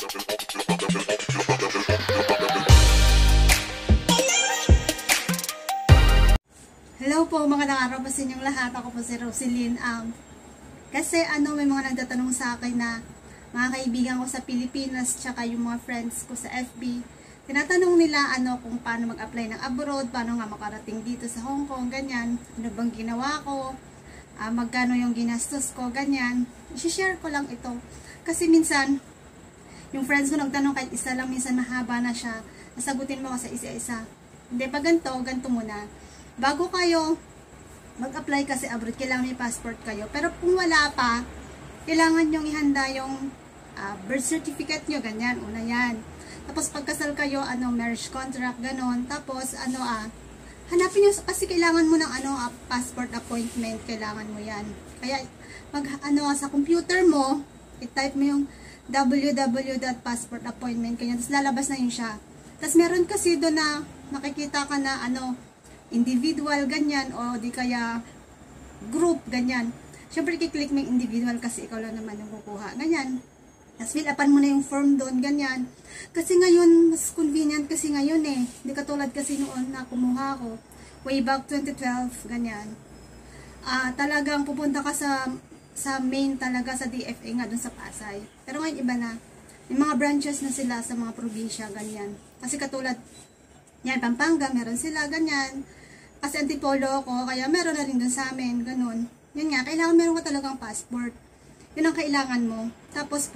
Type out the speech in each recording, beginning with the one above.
Hello po mga araw po sa inyong lahat. Ako po si Roselyn. Kasi may mga nagtatanong sa akin na mga kaibigan ko sa Pilipinas tsaka yung mga friends ko sa FB. Tinatanong nila kung paano mag-apply ng abroad, paano nga makarating dito sa Hong Kong, ganyan. Ano bang ginawa ko, magkano yung ginastos ko, ganyan. I-share ko lang ito. Kasi minsan, yung friends ko nagtanong kahit isa lang, minsan mahaba na siya. Nasagutin mo kasi isa-isa. Hindi, pag ganito muna. Bago kayo mag-apply kasi abroad, kailangan may passport kayo. Pero kung wala pa, kailangan nyong ihanda yung birth certificate nyo, ganyan. Una yan. Tapos pagkasal kayo, marriage contract, ganon. Tapos, hanapin nyo, kasi kailangan mo ng passport appointment, kailangan mo yan. Kaya, sa computer mo, i-type mo yung www.passportappointment, ganyan. Tapos lalabas na yun siya. Tapos meron kasi doon na nakikita ka na, individual, ganyan, o di kaya group, ganyan. Siyempre, kiklik mo yung individual kasi ikaw lang naman yung kukuha, ganyan. Tapos fill upan mo na yung form doon, ganyan. Kasi ngayon, mas convenient kasi ngayon Hindi katulad kasi noon na kumuha ko. Way back 2012, ganyan. Talagang pupunta ka sa main talaga sa DFA nga doon sa Pasay. Pero ngayon iba na. May mga branches na sila sa mga probinsya, ganyan. Kasi katulad, yan, Pampanga, meron sila, ganyan. Kasi Antipolo ako, kaya meron na rin doon sa amin, ganun. Yun nga, kailangan meron ka talagang passport. Yun ang kailangan mo. Tapos,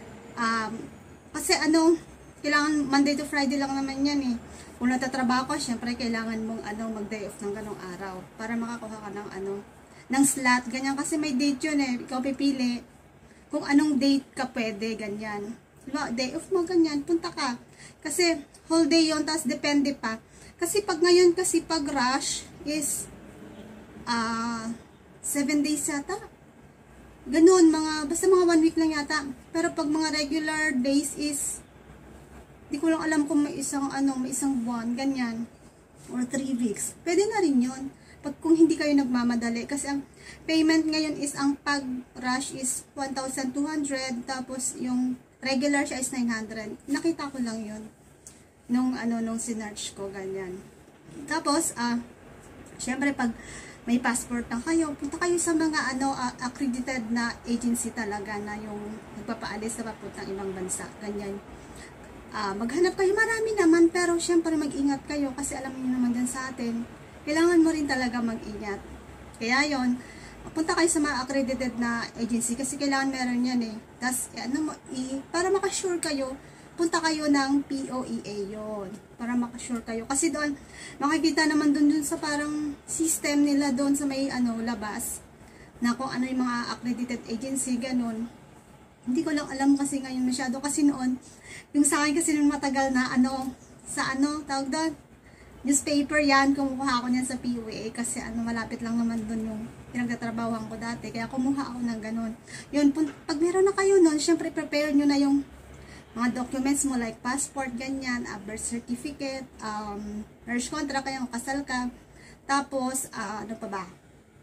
kasi kailangan Monday to Friday lang naman yan Kung natatrabaho ka, syempre kailangan mong mag-day off ng ganong araw para makakuha ka ng slot, ganyan. Kasi may date yun ikaw pipili kung anong date ka pwede, ganyan. Diba, day off mo, ganyan, punta ka. Kasi whole day yun, tapos depende pa. Kasi pag ngayon, pag rush is 7 days yata. Ganun, basta mga 1 week lang yata. Pero pag mga regular days is, di ko lang alam kung may isang buwan, ganyan. Or 3 weeks. Pwede na rin yun. Kung hindi kayo nagmamadali. Kasi ang payment ngayon is, ang pag rush is 1,200. Tapos yung regular siya is 900. Nakita ko lang yun. Nung sinearch ko, ganyan. Tapos, syempre pag may passport na kayo, punta kayo sa mga accredited na agency talaga na yung nagpapaalis na papuntang ibang bansa, ganyan. Maghanap kayo, marami naman, pero syempre mag-ingat kayo kasi alam niyo naman dyan sa atin, kailangan mo rin talaga mag-ingat. Kaya yon, punta kayo sa mga accredited na agency kasi kailangan meron yan Tapos, para makasure kayo, punta kayo ng POEA yon para makasure kayo. Kasi doon, makikita naman doon sa parang system nila doon sa may labas na kung ano yung mga accredited agency, ganun. Hindi ko lang alam kasi ngayon masyado. Kasi noon, yung sa akin kasi nung matagal na tawag doon, newspaper yan, kumukuha ako niyan sa POEA kasi malapit lang naman doon yung pinagtatrabahuan ko dati. Kaya kumuha ako ng ganun. Yun, pag meron na kayo noon, syempre prepare nyo na yung mga documents mo like passport, ganyan, birth certificate, marriage contract, kaya kasal ka. Tapos, ano pa ba?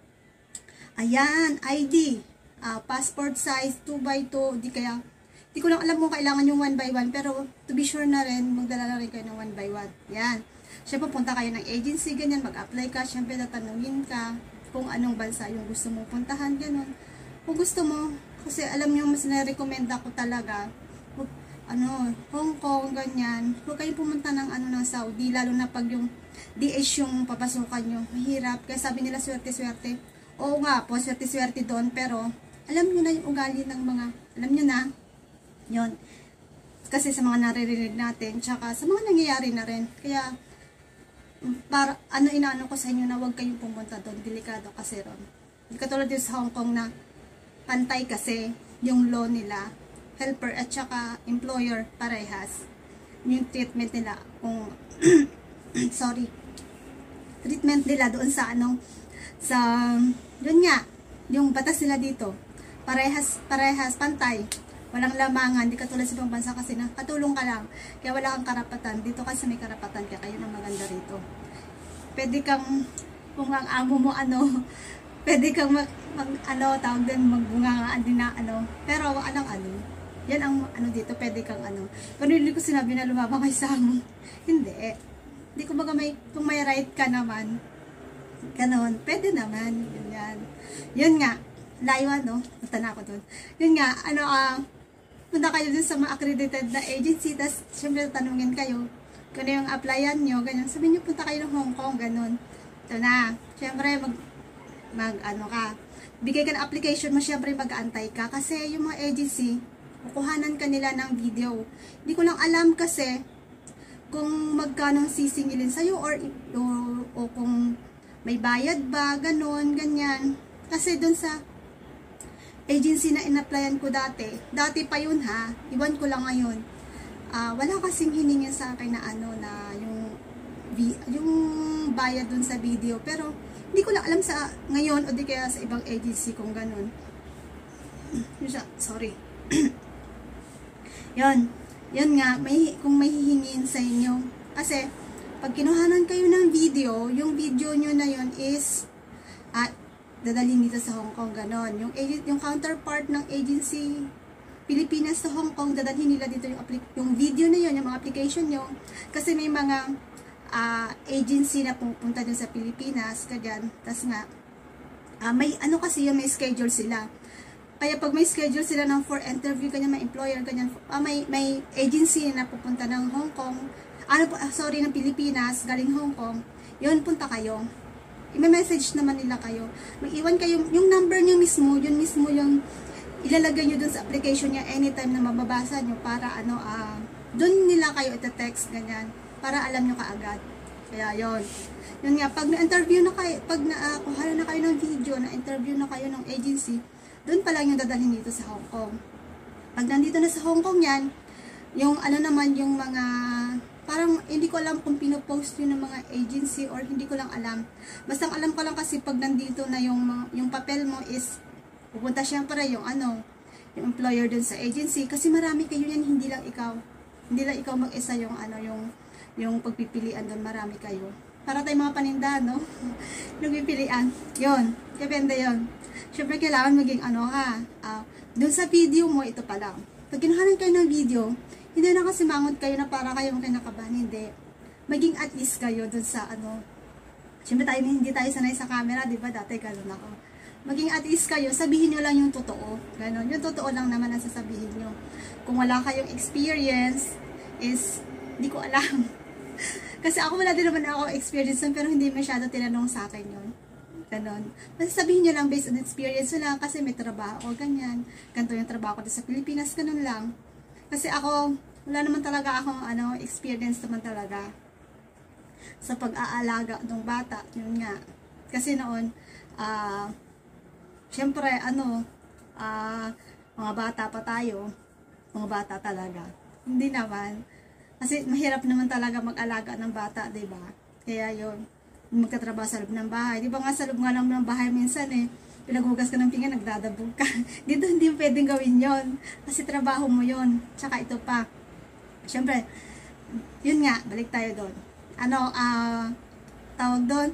Ayan, ID, passport size 2x2, di ko lang alam kung kailangan yung 1x1, pero to be sure na rin, magdala na rin kayo ng 1x1. Yan. Siyempre, punta kayo ng agency, ganyan, mag-apply ka, siyempre, tatanungin ka kung anong bansa yung gusto mo puntahan, ganun. Kung gusto mo, kasi alam nyo, mas na-recommend ako talaga, Hong Kong, ganyan. Huwag kayong pumunta ng ng Saudi, lalo na pag yung DH yung papasukan nyo. Mahirap. Kaya sabi nila swerte-swerte. Oo nga po, swerte-swerte doon, pero alam nyo na yung ugali ng mga, alam nyo na, yon. Kasi sa mga naririnig natin, tsaka sa mga nangyayari na rin. Kaya, para, inaano ko sa inyo na huwag kayong pumunta doon. Delikado kasi ron. Hindi katulad yung sa Hong Kong na pantay kasi yung law nila, helper at saka employer parehas. Yung treatment nila kung treatment nila doon sa yun nga, yung batas nila dito parehas pantay, walang lamangan, di katulad sa ibang bansa kasi na katulong ka lang, kaya wala kang karapatan. Dito kasi may karapatan ka, kayo nang maganda rito. Pwede kang, kung ang amo mo pwede kang tawag din magbungangaan din na pero Yan ang ano dito, pwede kang ano. Pero hindi ko sinabi na lumabang kay Sam. Hindi. Hindi ko baga kung may right ka naman, ganon, pwede naman. Yan. Yun nga, layo no? Punta na ako dun. Yun nga, ano, punta kayo dun sa mga accredited na agency, tapos syempre tanungin kayo kung ano yung applyan nyo, ganyan. Sabihin nyo, punta kayo ng Hong Kong, ganon. Ito na, syempre ano ka, bigay ka ng application mo, syempre mag-aantay ka, kasi yung mga agency, kukuhanan ka nila ng video. Hindi ko lang alam kasi kung magkano sisingilin sa'yo o kung may bayad ba, ganon, ganyan. Kasi dun sa agency na in-applyan ko dati pa yun ha, iwan ko lang ngayon. Wala kasing hiningin sa akin na ano, na yung bayad dun sa video, pero hindi ko lang alam sa ngayon o di kaya sa ibang agency kung ganon. Sorry. Yun nga, kung may hihingin sa inyo. Kasi, pag kinuhanan kayo ng video, yung video nyo na yun is, dadalhin dito sa Hong Kong, ganon. Yung counterpart ng agency, Pilipinas sa Hong Kong, dadalhin nila dito yung video na yun, yung mga application nyo. Kasi may mga agency na pupunta dun sa Pilipinas, ganyan. Tas nga, may ano kasi yung may schedule sila. Kaya pag may schedule sila ng for interview, kanya may employer, ganyan, may agency na pupunta ng Hong Kong, ng Pilipinas, galing Hong Kong, yun, punta kayo. I-message naman nila kayo. Mag-iwan kayo, yung number nyo mismo, yun mismo yung ilalagay nyo dun sa application niya anytime na mababasa nyo para dun nila kayo ita-text, ganyan, para alam nyo kaagad. Kaya yun. Yun nga, pag na-interview na kayo, pag kuhala na kayo ng video, na-interview na kayo ng agency, doon pa lang yung dadalhin dito sa Hong Kong. Pag nandito na sa Hong Kong yan, yung ano naman, yung mga, parang hindi ko alam kung pinopost yun ng mga agency or hindi ko lang alam. Basta alam ko lang kasi pag nandito na yung papel mo is, pupunta siyempre yung yung employer dun sa agency. Kasi marami kayo yan, hindi lang ikaw mag-isa yung pagpipilian doon, marami kayo. Para tayong mga paninda, no? Nagpipilian. Yun. Depende yun. Siyempre, kailangan maging doon sa video mo, ito pa lang. Pag kinuhanan kayo ng video, hindi na kasi mangot kayo na para kayo kinakabahan. Hindi. Maging at least kayo doon sa Siyempre, hindi tayo sanay sa camera, di ba? Dati, gano'n ako. Maging at least kayo, sabihin nyo lang yung totoo. Ganon. Yung totoo lang naman ang sasabihin nyo. Kung wala kayong experience, is, hindi ko alam. Kasi ako wala din naman ako experience pero hindi masyado tinanong sa akin yun. Ganon. Basta sabihin nyo lang based on experience lang kasi may trabaho o ganyan. Ganito yung trabaho ko sa Pilipinas, ganun lang. Kasi ako, wala naman talaga akong experience naman talaga sa pag-aalaga ng bata. Yun nga. Kasi noon, syempre, mga bata pa tayo, mga bata talaga. Hindi naman. Kasi mahirap naman talaga mag-alaga ng bata, diba? Kaya yun, magtatrabaho sa loob ng bahay. Diba nga sa loob nga lang ng bahay minsan pinaghugas ka ng pinggan, nagdadabog ka. Dito hindi pwedeng gawin yon kasi trabaho mo yon. Tsaka ito pa. Siyempre, yun nga, balik tayo doon. Tawag doon,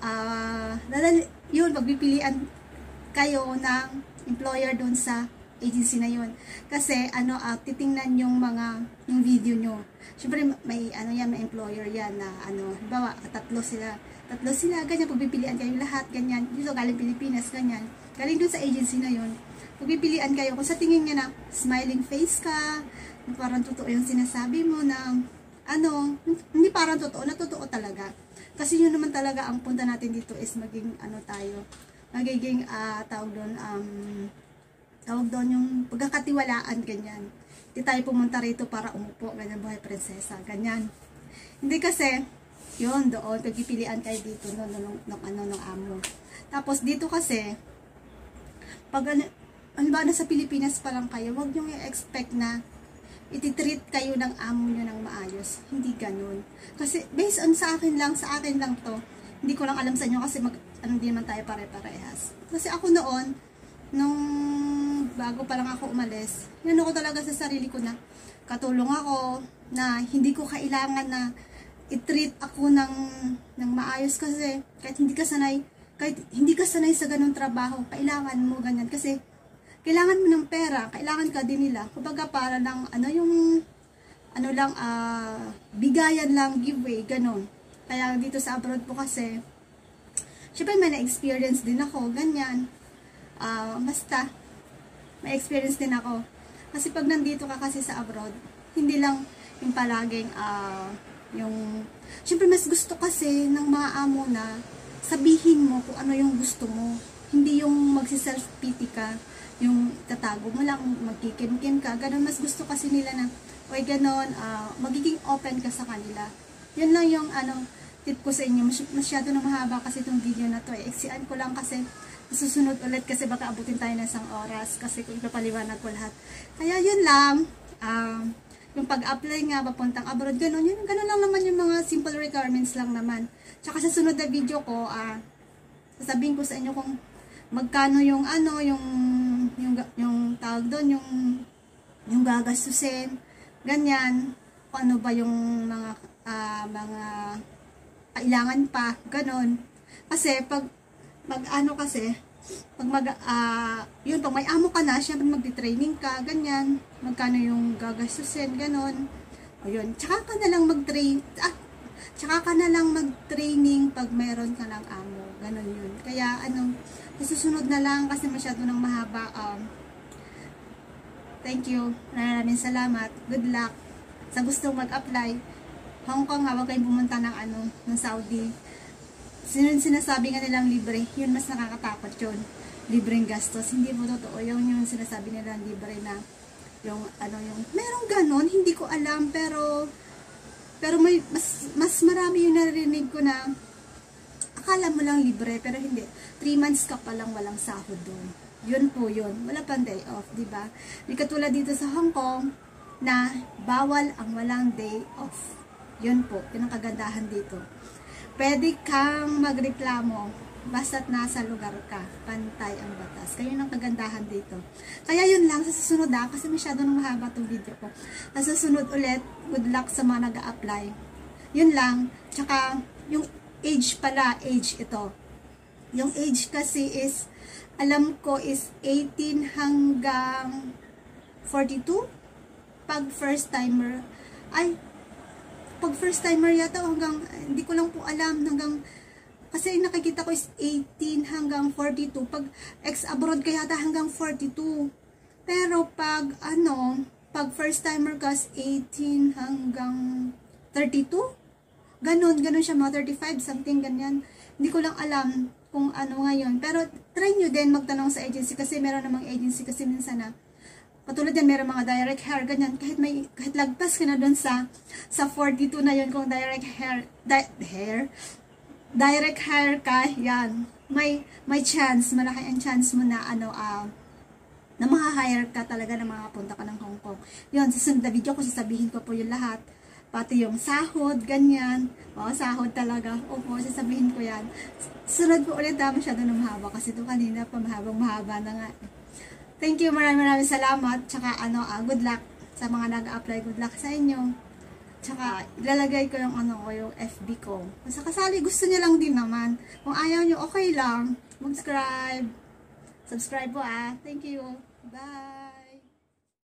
yun, pagpipilian kayo ng employer doon sa agency na yun. Kasi, titingnan yung video nyo. Siyempre, may employer yan na, halimbawa, tatlo sila, ganyan, pagpipilian kayo lahat, ganyan, dito galing Pilipinas, ganyan, galing dun sa agency na yun, pagpipilian kayo, kung sa tingin nyo na, smiling face ka, parang totoo yung sinasabi mo na, hindi parang totoo, na totoo talaga. Kasi yun naman talaga, ang punta natin dito is maging, magiging, tawag doon yung pagkakatiwalaan, ganyan. Hindi tayo pumunta rito para umupo, ganyan, buhay prinsesa, ganyan. Hindi kasi, yun, doon, pagpipilian kayo dito, ng amo. Tapos, dito kasi, pag, nasa Pilipinas pa lang kayo, huwag nyo i-expect na ititreat kayo ng amo nyo ng maayos. Hindi ganun. Kasi, based on sa akin lang to, hindi ko lang alam sa inyo kasi hindi naman tayo pare-parehas. Kasi ako noon, nung bago pa lang ako umalis, ko talaga sa sarili ko na katulong ako, na hindi ko kailangan na i-treat ako ng maayos kasi kahit hindi ka sanay sa ganung trabaho, kailangan mo ganyan kasi kailangan mo ng pera, kailangan ka din nila. Kumbaga para ng bigayan lang, giveaway, ganon. Kaya dito sa abroad po kasi, syempre may na-experience din ako, ganyan. Basta, may experience din ako. Kasi pag nandito ka kasi sa abroad, hindi lang yung palaging, syempre mas gusto kasi ng mga amo na sabihin mo kung ano yung gusto mo. Hindi yung magsi-self-pity ka, yung tatago mo lang, magkikim-kim ka, ganun. Mas gusto kasi nila na, oy ganon, magiging open ka sa kanila. Yun lang yung, tip ko sa inyo. Masyado na mahaba kasi itong video na to. Iksian ko lang kasi, susunod ulit kasi baka abutin tayo ng isang oras kasi kung ipapaliwanag ko lahat. Kaya yun lang, yung pag-apply nga, papuntang abroad, ganun lang naman yung mga simple requirements lang naman. Tsaka sa sunod na video ko, sasabihin ko sa inyo kung magkano yung yung tawag doon, yung gagastusin, ganyan, kung ano ba yung mga kailangan pa, ganun. Kasi pag pag may amo ka na, syempre magti-training ka, ganyan, magkano yung gagastusin, ganun. O yun, tsaka ka na lang mag-training pag meron ka ng amo, ganun yun. Kaya susunod na lang kasi masyado nang mahaba. Thank you, maraming salamat, good luck sa gustong mag-apply. Hong Kong, huwag kayong pumunta ng Saudi. Sinasabi nga nilang libre, yun mas nakakatakot yun. Libreng gastos, hindi po totoo yung sinasabi nilang libre na merong ganon, hindi ko alam, pero may mas marami yung narinig ko na akala mo lang libre, pero hindi. 3 months ka pa lang walang sahod doon. Yun po yun, wala pang day off, diba? Di katulad dito sa Hong Kong na bawal ang walang day off. Yun po, yun ang kagandahan dito. Pwede kang magreklamo basta't nasa lugar ka, pantay ang batas. Kaya yun ang kagandahan dito. Kaya yun lang, sa susunod kasi masyado nang mahaba itong video ko. Sa susunod ulit, good luck sa mga nag-a-apply. Yun lang, tsaka yung age pala, ito. Yung age kasi is, alam ko is 18 hanggang 42. Pag first timer, yata hanggang, hindi ko lang po alam, kasi nakikita ko is 18 hanggang 42. Pag ex-abroad ka yata hanggang 42. Pero pag first timer ka is 18 hanggang 32. Ganon siya, mga 35, something ganyan. Hindi ko lang alam kung ano ngayon. Pero try nyo din magtanong sa agency kasi meron namang agency kasi minsan katulad yan, meron mga direct hire, ganyan, kahit lagpas ka na doon sa 42 na yun, kung direct hire ka, yan, may chance, malaki ang chance mo na, na ma-hire ka talaga na makapunta ka ng Hong Kong. Yun, sa sunod na video ko, sasabihin ko po yung lahat, pati yung sahod, ganyan, sahod talaga, opo, sasabihin ko yan. Sunod po ulit, masyado na mahaba, kasi ito kanina pa mahaba na nga. Thank you, maraming salamat. Tsaka good luck sa mga nag-apply. Good luck sa inyo. Tsaka ilalagay ko yung yung FB ko. Sa kasali, gusto niya lang din naman. Kung ayaw niyo, okay lang. Subscribe po Thank you. Bye.